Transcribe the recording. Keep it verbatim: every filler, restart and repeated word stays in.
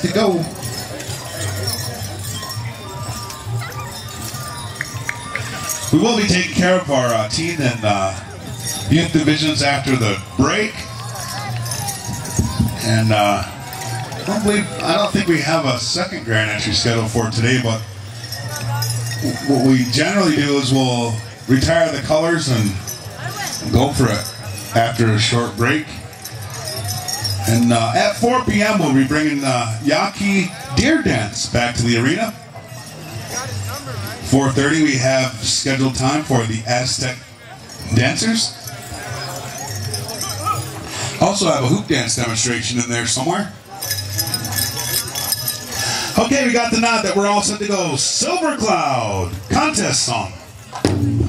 to go. We will be taking care of our uh, teen and uh, youth divisions after the break. And uh, I, don't believe, I don't think we have a second grand entry scheduled for today, but what we generally do is we'll retire the colors and go for it after a short break. And uh, at four p m we'll be bringing uh, Yaqui Deer Dance back to the arena. four thirty we have scheduled time for the Aztec dancers. Also have a hoop dance demonstration in there somewhere. Okay, we got the nod that we're all set to go. Silver Cloud contest song.